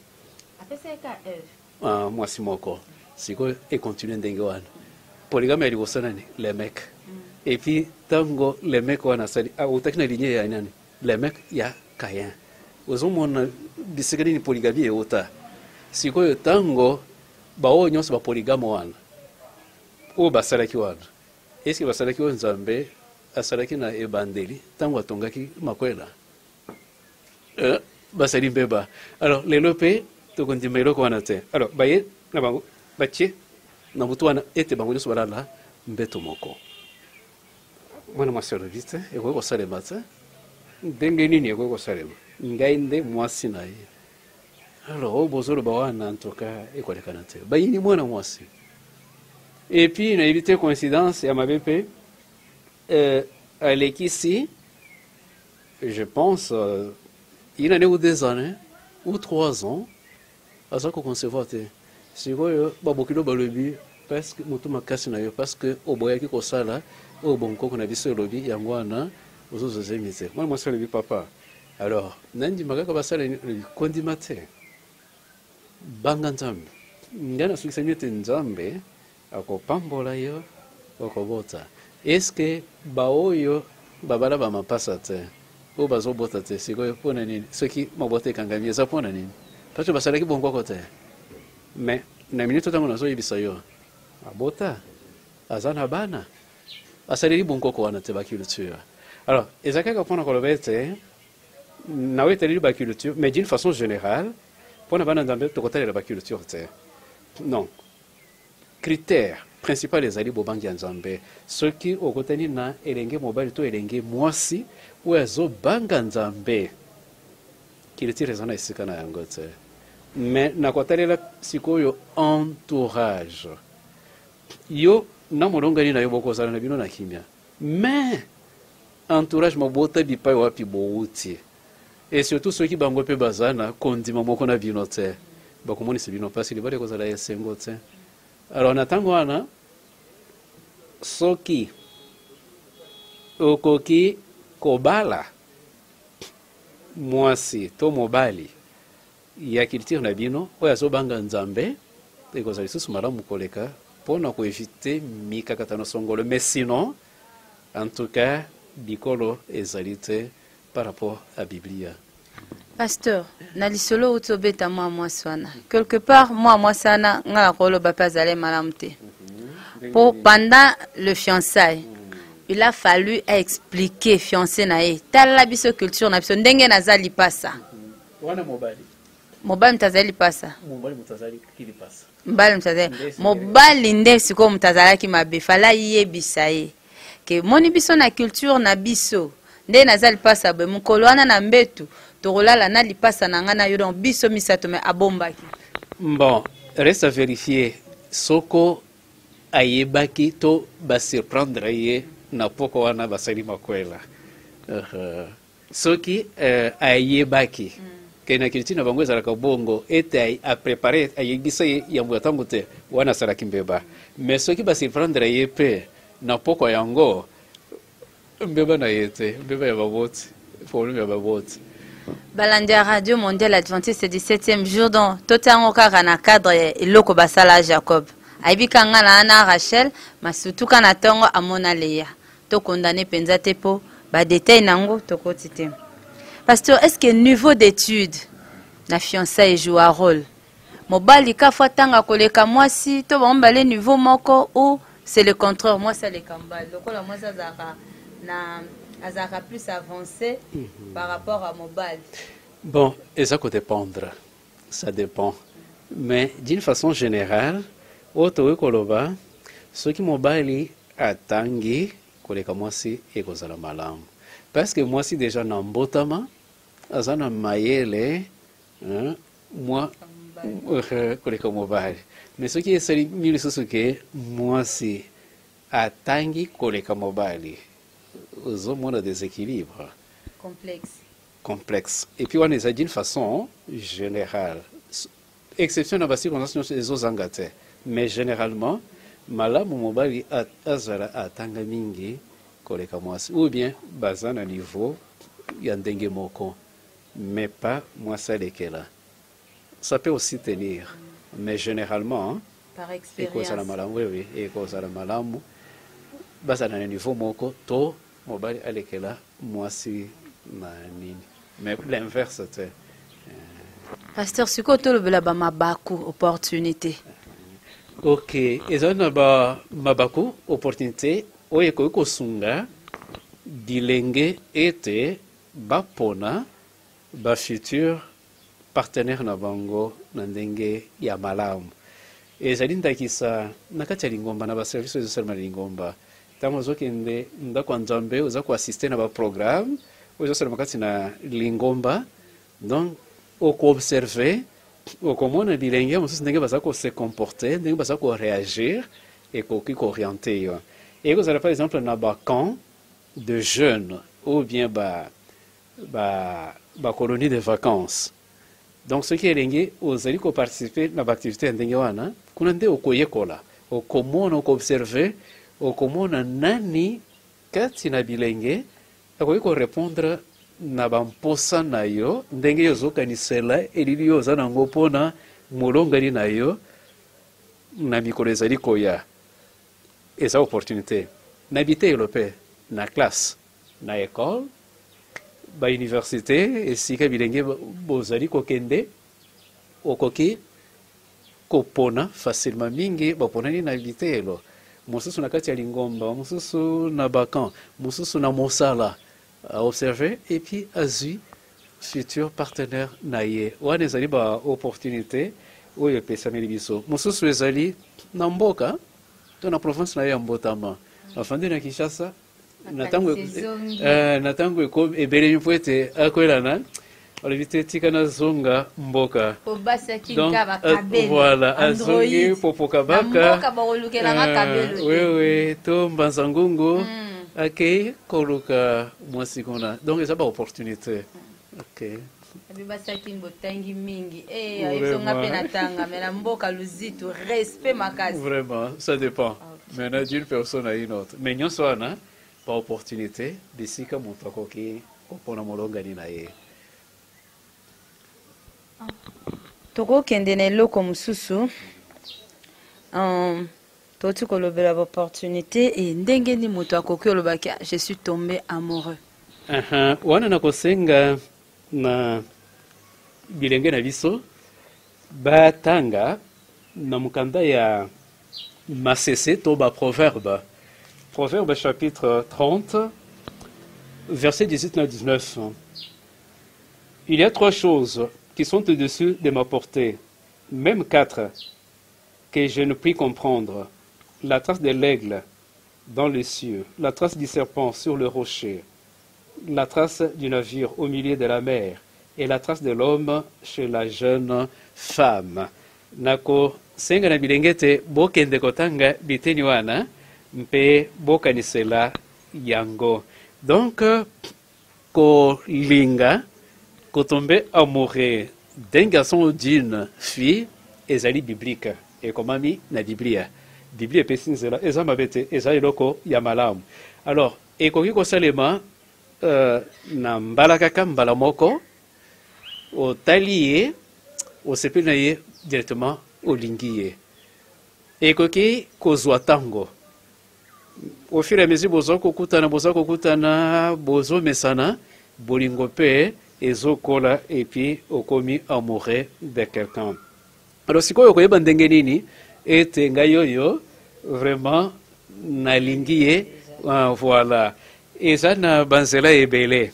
[SPEAKER 3] mwasi moko sikoyo econtinue ndenge wana polygamie ya liboso nani lemek epuis ntango lemek wana asali autaki na linie ya nani lemek ya Caïn ozomona bisika nini polygamie euta sikoyo ntango baoyo nyonso bapoligame wana oyo basalaki wana eske basalaki oyo nzambe asalaki na ebandeli ntango atongaki makwela basali mbeba alors lelo mpe tokondima eloko wana te alors baye na bango batie na butu wana ete bango nyonso balala mbeto moko mwana mwasi alobi te ekoki kosalema te ndenge nini ekoki kosalema ngai nde mwasi na ye alors oyo bozoloba wana ntoka ekolekana te bayini mwana mwasi et puis nayebi te coïncidence ya mabe mpe alekisi je pense une année ou 2 ans ou 3 ans aza koconcevoir te sikoyo babokilo balobi parce que motu makasi na yo parce que oboyaki kosala oyo bonkoko na biso elobi yango wana ozozozemi te mwana mwasi alobi papa alors nandima kaka basala kondima te banga nzambe ngai nasukisami ete nzambe akopambola yo okobota est-ce que baoyo babala bamapasa te oyo bazobota te sikoyo mpona nini soki mabota ekangami eza mpona nini parce basalaki bongoko te mais na minute ntango nazoyebisa yo abota aza na bana asaleli bongoko wana te baculture. Alors eza kaka mpona koloba ete nawe etaleli baculture mais d'une façon générale mpona bana nzambe tokotalela baculture te non. Critère principal ezali bobangi ya nzambe soki okotani na elenge mobali to elenge mwasi oyo azobanga nzambe culture eza na esika na yango te mais nakotalela sikoyo entourage yo na molongani na yo bokozala na bino na kimia mais entourage mabota bipai wapi bouti et surtout soki bango mpe baza na kondima moko na bino te bakomonisa bino mpasi libala ekozala esengo te. Alors na ntango wana soki okoki kobala mwasi to mobali ya culture na bino oyo azobanga nzambe ekozala lisusu malamu koleka mpona koevite mikakatano songolo mais sinon en tout cas bikolo ezali te par rapport à Biblia.
[SPEAKER 2] Pasteur, na lisolo utobeta mwasi wana quelque part mwasi wana nga koloba pe azali malamu te. Pendant le fiançailles, il a fallu expliquer fiancé na ye tala biso culture na biso ndenge nazali pasa
[SPEAKER 3] wana
[SPEAKER 2] mobali mtazali pasa
[SPEAKER 3] mobali mtazali kili pasa
[SPEAKER 2] mobali nde siko mtazalaki mabe fala yebisa ye ke moni biso na culture na biso nde nazali pasa be mukolo wana na mbetu tokolala na lipasa na nga na yo donc biso misato me abombaki.
[SPEAKER 3] Bon, reste à vérifier soko ayebaki to basurprendre ye na poko wana basali makwela soki ayebaki kena kiliti na bango ezalaka bongo ete a préparé ayebisa ye yambo ya ntango te wana asalaki mbeba mais soki basurprendre ye mpe na poko yango mbeba na ye te mbeba ya baboti problème ya baboti.
[SPEAKER 2] Balandi ya Radio Mondiale Adventiste 17e jour donc totango kaka na cadre eloko basala Jacob aibika nga na ana Rachel masutuka na tongo amona Leya to condamné penza te po ba détail nango to kotite. Pasteur, est-ce que niveau d'étude na fiançailles joue un rôle? Mobali ka fatanga koleka mwasi to bombale niveau moko ou c'est le contraire moi c'est le kambal lokola moi ça na azaka plus avancé par rapport à mobile.
[SPEAKER 3] Bon, et ça peut dépendre, ça dépend. Mais d'une façon générale, auto koloba, ce qui mobile atangi koleka mwasi ekozala malamu. Parce que moi si déjà na mbotama azana mayele moi koleka mobile. Mais ce qui est sali mili susuke mwasi atangi koleka mobile. Aux hommes a des équilibres complexes. Et puis on est d'une façon générale. Exception dans la circonstance des autres engagés. Mais généralement, malamu mobali azala atanga mingi koleka mwasi. Ou bien bazan à niveau yandenge moko. Mais pas mwasa lekela. Ça peut aussi tenir. Mais généralement,
[SPEAKER 2] par expérience.
[SPEAKER 3] Oui, et cause à la malamu. Bazan à niveau moko to mobali alekela mwasi na nini mais l'inverse c'est
[SPEAKER 2] Pasteur siko tolobela ba mabaku opportunité.
[SPEAKER 3] OK ezana ba mabaku opportunité oye ko sunga bilenge ete bapona ba futur partenaire na bango na ndenge ya malamu ezali ndakisa nakati ya lingomba na ba services de serma lingomba tamo zokende ndako nzambe uza ko assister na ba programme uza sala makati na lingomba donc oko observer oko mona bilenge mususu ndenge baza ko se comporter ndenge baza ko réagir et ko orienter yo et vous avez par exemple na ba camp de jeunes ou bien ba colonie de vacances donc ce qui est lengé ozali ko participer na ba activité ndenge wana kuna nde okoyekola okomona oko observer okomona nani kati na bilenge akoki korépondre na bamposa na yo ndenge yo ozokanisela elili yo oza nango mpona molongani na yo na mikolo ezali koya eza opportunité na bitelo pe na classe na école ba université esika bilenge bozali kokende okoki kopona facilement mingi baponani na bitelo mosusu na kati ya lingomba mosusu na bakan mosusu na mosala à observer et puis azui futur partenaire na ye wana ezali ba opportunité oyo epesameli biso mosusu ezali na mboka to na province na ye ya mbotama afandi na Kinshasa na tango ebelemi mpo ete akwelana olobi te tika nazonga mboka donc voilà azongi popoka baka wewe to mbanza ngungu akei koluka mwasi kuna donc eza ba opportunité ok
[SPEAKER 2] abibasaki mbotangi mingi ezonga mpe na tanga me na mboka luzito respect makasi
[SPEAKER 3] vraiment ça dépend maintenant d'une personne à une autre mais nyonso wana ba opportunité bisika moto akoki kopona molongani na ye
[SPEAKER 2] tokokende na eloko mosusu toti kolobela ba opportunité e ndenge ni moto akoki olobaki je suis tombé amoureux
[SPEAKER 3] wana nakosenga na bilenge na biso batanga na mukanda ya masese to ba proverbe chapitre 30 verset 18 à 19. Il y a 3 choses qui sont au-dessus de ma portée, même 4 que je ne puis comprendre: la trace de l'aigle dans les cieux, la trace du serpent sur le rocher, la trace du navire au milieu de la mer et la trace de l'homme chez la jeune femme. Nako senga na bilengete bokende kotanga biteni wana mpe bokanisela yango. Donc kolinga kotombe amoureux d'un garçon ou d'une fille ezali biblique et komami na Biblia. Biblia pesinzela eza mabete eza eloko ya malamu. Alors ekoki kosalema na mbala kaka mbala moko otali ye osepeli na ye directement olingi ye ekoki kozwa tango au fur et à mesure bozo kokutana bozo mesana bolingo pe ezokola et puis okomi amoureux de quelqu'un. Alors sikoyo koyeba ndenge nini ete ngai oyo vraiment nalingi ye voilà eza na banzela ebele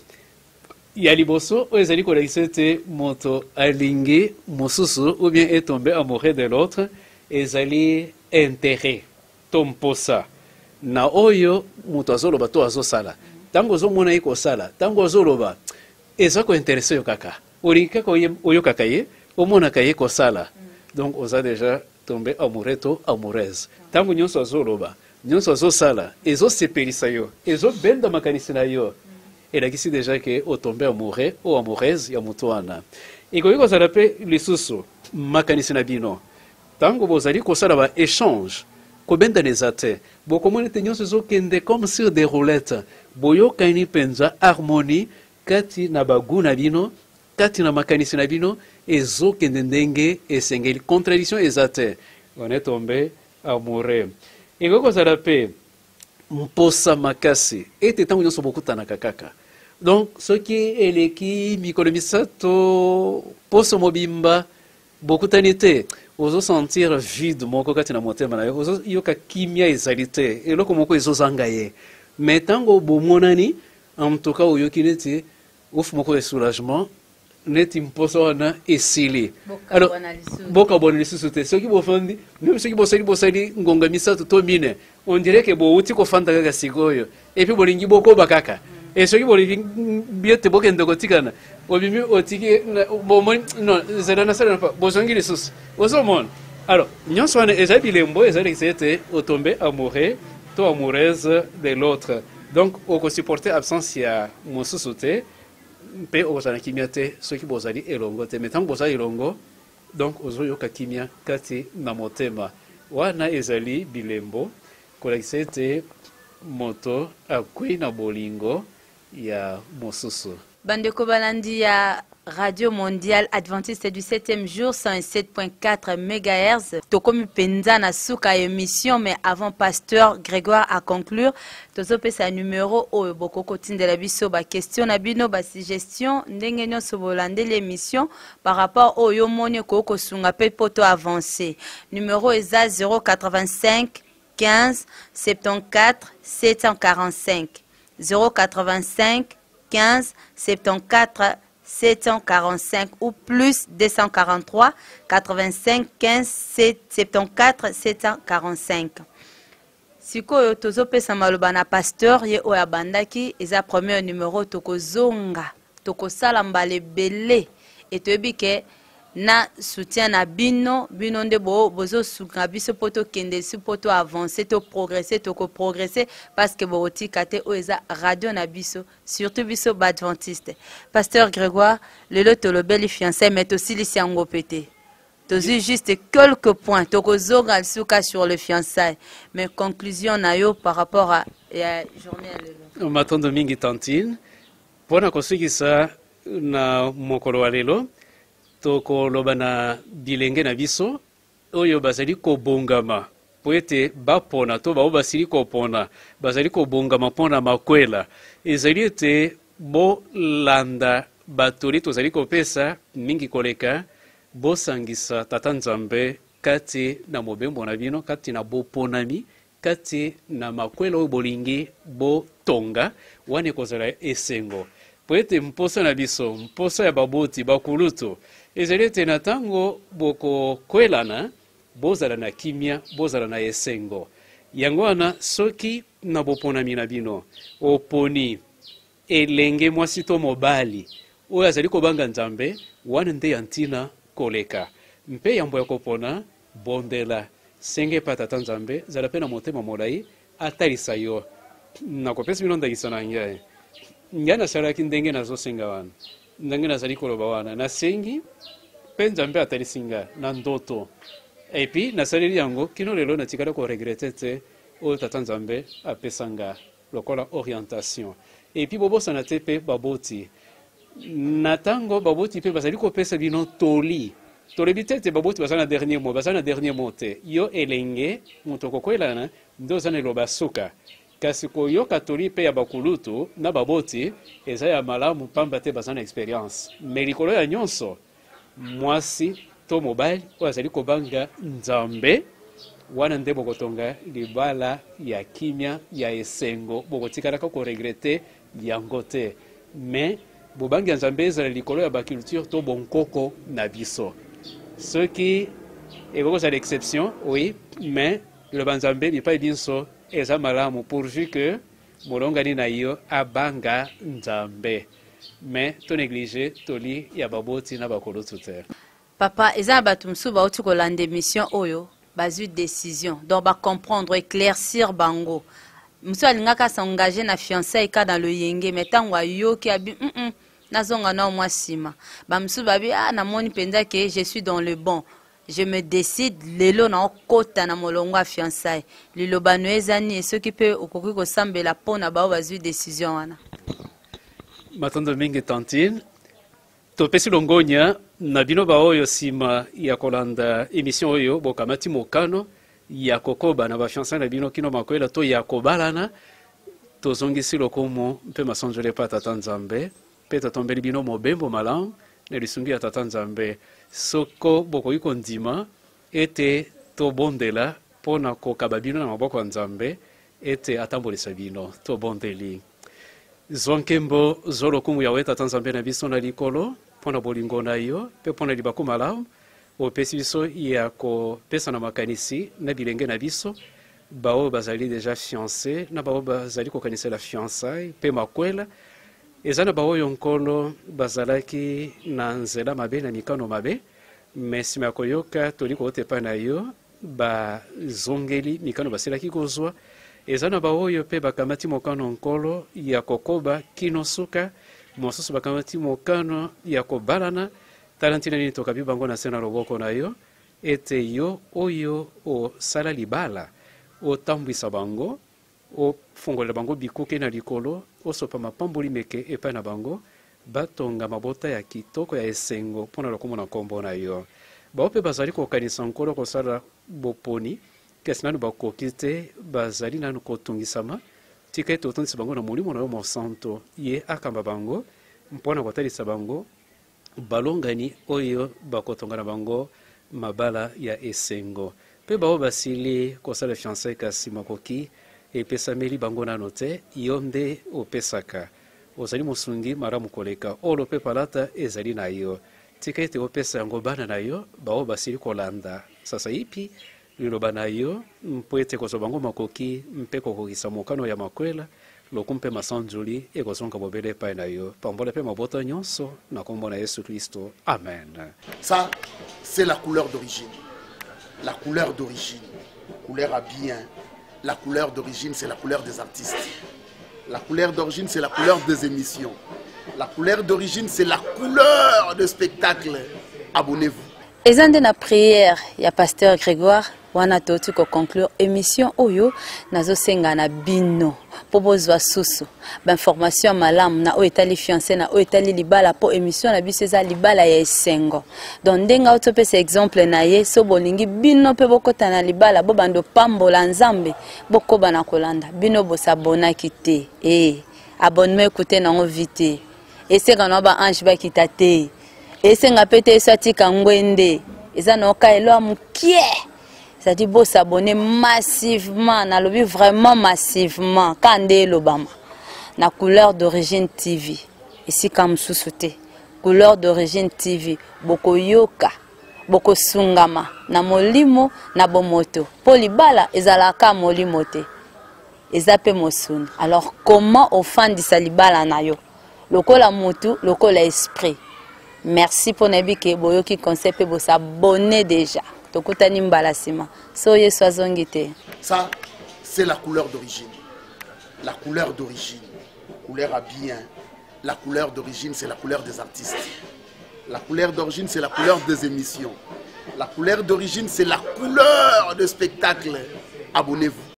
[SPEAKER 3] ya liboso oyo ezali kolakisa ete moto alingi mosusu ou bien est tombé amoureux de l'autre ezali intérêt to mposa na oyo moto azoloba to azosala ntango ozomona ye kosala ntango azoloba eza kointerese yo kaka olingi kaka oyokaka ye omonaka ye kosala donc oza déjà tombé amoureux to amoureuse ntango nyonso azoloba nyonso azosala ezosepelisa yo ezobenda makanisi na yo elakisi déjà ke otombe amoureux o amoureuse ya moto wana ekoki kozala mpe lisusu makanisi na bino ntango bozali kosala ba échange kobendana eza te bokomona ete nyonso ezokende comme sur des roulettes boyokani mpenza harmonie kati na bagu na bino kati na makanisi na bino ezokende ndenge esengeli contradiction eza te on est tombé amoureux ekoki kozala mpe mposa makasi ete ntango nyonso bokutanaka kaka donc soki eleki mikolo misato poso mobimba bokutani te ozosentir vide moko kati na motema na yo ozoyoka kimia ezali te eloko moko ezozanga ye mais ntango bomonani en tout cas oyoki neti ofu moko ya soulagement neti mposa wana esili alors bokabona lisusu te soki bofandi même soki bosali ngonga misato to mine on dirait que bouti kofanda kaka sikoyo et puis bolingi bokoba kaka et soki bolingi biete bokende kotikana obimi otiki bomoni non zela na sala pas bozongi lisusu ozomona alors nyonso wana eza bilembo ezali ete otombe amoureux to amoureuse de l'autre donc okosupporter absence ya mosusu te mpe okozala kimia te soki bozali elongo te mais ntango bozali elongo donc ozoyoka kimia kati na motema wana ezali bilembo kolakisa ete moto akwei na bolingo ya mosusu.
[SPEAKER 2] Bandeko balandi ya Radio Mondiale Adventiste du 7e jour, 107.4 MHz. Tokomi penza na suka émission, mais avant Pasteur Grégoire à conclure, tozope sa numéro o bokoko tindela biso ba question na bino ba suggestion ndenge nyonso bolande l'émission par rapport au yo moni ko sunga pe poto avancé. Numéro eza 085 15 74 745 085 15 74 745 ou plus 243 85 15 74 745. Sikoyo tozopesa maloba na pasteur ye oya bandaki eza premier numéro tokozonga tokosala mbala ebele etoyebi ke na soutien na bino nde bozo suka biso poto kende si poto avancer to progresser to ko progresser parce que botika te oeza radio na biso surtout biso badventiste. Pasteur Grégoire lelo tolobeli fiancé mais aussi li siango pété tozi juste quelques points tokozonga suka sur le fiançailles mais conclusion na yo par rapport à la journée lelo
[SPEAKER 3] matondo mingi tantine pona kosikisa na mokolo wa lelo toko loba na bilenge na biso oyo bazali kobongama po ete bapona to bao basili kopona bazali kobongama mpona makwela ezali ete bolanda batoli tozali kopesa mingi koleka bosangisa tata nzambe kati na mobembo na bino kati na boponami kati na makwela oyo bolingi botonga wane kozala esengo po ete mposa na biso mposa ya baboti bakulutu ezali ete na ntango bokokwelana bozala na kimia bozala na esengo yango wana soki na boponami na bino oponi elenge mwasi to mobali oyo azali kobanga nzambe wana nde ya ntina koleka mpe yambo ya kopona bondela senge pa tata nzambe zala pe na motema molai atalisa yo nakopesa bino ndakisa na ngai ngai nasalaki ndenge nazosenga wana ndenge nazali koloba wana nasengi mpe nzambe atalisi nga na ndoto epi nasaleli yango kino lelo natikala koregrete te oyo tata nzambe apesa nga lokola orientation epi bobosana te mpe baboti na ntango baboti mpe bazali kopesa bino tolebi te ete baboti baza na dernier mot baza na dernier mot te yo elenge moto kokwelana nde oza na eloba suka kasi koyoka toli mpe ya bakulutu na baboti eza ya malamu pamba te baza na experience me likolo ya nyonso mwasi to mobali oyo azali kobanga nzambe wana nde bokotonga libala ya kimia ya esengo bokotikalaka koregrete yango te me bobangi ya nzambe ezala likolo ya baculture to bonkoko na biso soki ekokozala exception oui mais liloba nzambe bipai biso eza malamu pourvu que molongani na yo abanga nzambe mais to néglige toli ya baboti na bakulutu te.
[SPEAKER 2] Papa eza bato mosusu bauti kolanda émission oyo bazwi décision donc bacomprendre éclaircir bango mosusu alingaka s'engager na fiançailles ka dans le yenge mais ntango ayoki abi nazonga na mwa nsima bamosusu babi namoni mpenza ke je suis dans le bon je me décide lelo na okota na molongo ya fiançailles liloba no eza nini soki mpe okoki kosambela mpona bao bazwi décision wana.
[SPEAKER 3] Matondo mingi tantine topesi longonya na bino baoyo nsima ya kolanda émission oyo bokamati mokano ya kokoba na bafiançailles na bino kino makwela to ya kobalana tozongisi lokomo mpe masonjole pa tata nzambe mpe totombeli bino mobembo malamu na lisungi ya tata nzambe soko bokoki kondima ete tobondela mpona kokaba bino na maboko ya nzambe ete atambolisa bino tobondeli zwa nkembo zwa lokumu yawe tata nzambe na biso na likolo mpona bolingo na yo mpe mpona libaku malamu opesi biso ya kopesa na makanisi na bilenge na biso bao bazali deja fiancé na bao bazali kokanisela fiançailles mpe makwela eza na baoyo nkolo bazalaki na nzela mabe na mikano mabe me nsima ya koyoka toli kootepa na yo bazongeli mikano basilaki kozwa eza na baoyo mpe bakamati mokano nkolo ya kokoba kino suka mosusu bakamati mokano ya kobalana tala ntina nini tokabi bango na se na loboko na yo ete yo oyo osala libala otambwisa bango ofongolela bango bikuke na likolo osopa mapamboli meke epai na bango batonga mabota ya kitoko ya esengo mpona lokomona nkombo na yo. Bao mpe bazali kokanisa nkolo kosala boponi kasi nanu bakoki te bazali nanu kotungisama tika ete otondisa bango na molimo na yo mosanto ye akamba bango mpona kotalisa bango balongani oyo bakotonga na bango mabala ya esengo. Pe bao basili kosala fiancé kasi makoki epesameli bango nano te yo nde opesaka. Ozali mosungi maramu koleka olo pe palata ezali na yo tika ete opesa yango bana na yo bao basili kolanda sasa ipi liloba na yo mpo ete kozwa bango makoki mpe kokokisa mokano ya makwela loku mpe masanjoli ekozonga bobele epai na yo pambola mpe mabota nyonso na kombo na Yesu Kristo, amen.
[SPEAKER 1] Ça, c'est la couleur d'origine. La couleur d'origine. Couleur à bien. La couleur d'origine, c'est la couleur des artistes. La couleur d'origine, c'est la couleur des émissions. La couleur d'origine, c'est la couleur de spectacle. Abonnez-vous.
[SPEAKER 2] Ezande na prière ya pasteur Grégoire wana toti ko conclure émission oyo nazo senga na bino po bozwa susu ba information malamu na o etali fiancé na o etali libala po émission na biso eza libala ya esengo donc ndenga otopesa exemple na ye so bolingi bino pe bokota na libala bo bando pambola nzambe bokoba na kolanda bino bosabona kite abonnement écouter nango vite esenga na ba ange ba kitate esenga pete esatika ngwende eza na oka elo amukie. Ça dit beau s'abonner massivement, na lobby vraiment massivement. Kande lobama, na couleur d'origine TV. Ici comme sous-souté, couleur d'origine TV. Boko yoka, boko sungama, na molimo na bomoto. Polibala ezalaka molimote. Ezape mosun. Alors comment offendre salibala na yo? Loko la motu, loko la esprit. Merci pour nebi ke boyo ki concept bo s'abonner déjà.
[SPEAKER 1] Ça, c'est la couleur d'origine. La couleur d'origine. Couleur à bien. La couleur d'origine, c'est la couleur des artistes. La couleur d'origine, c'est la couleur des émissions. La couleur d'origine, c'est la couleur de spectacle. Abonnez-vous.